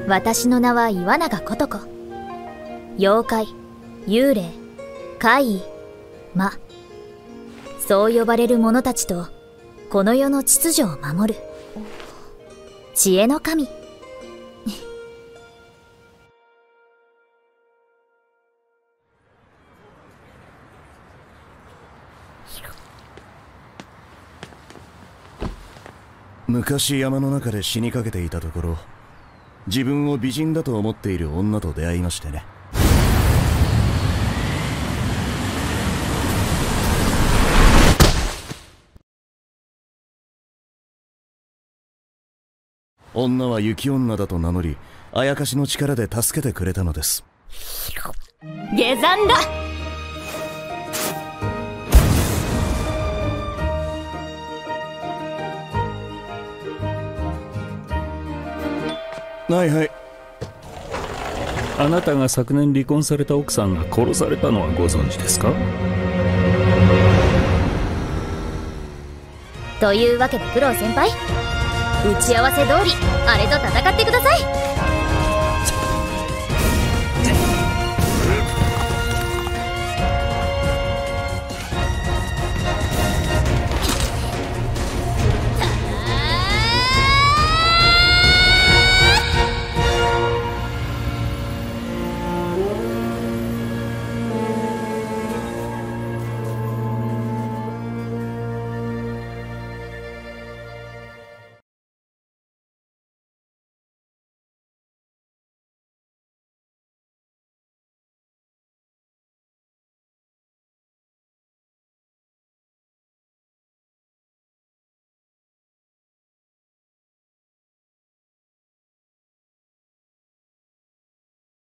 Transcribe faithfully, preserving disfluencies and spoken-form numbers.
私の名は岩永琴子。妖怪、幽霊、怪異、魔、そう呼ばれる者たちとこの世の秩序を守る知恵の神。 昔山の中で死にかけていたところ、自分を美人だと思っている女と出会いましてね。女は雪女だと名乗り、あやかしの力で助けてくれたのです。 下山だ。 はいはい。 あなたが昨年離婚された奥さんが殺されたのはご存知ですか？ というわけで九郎先輩、打ち合わせ通りあれと戦ってください。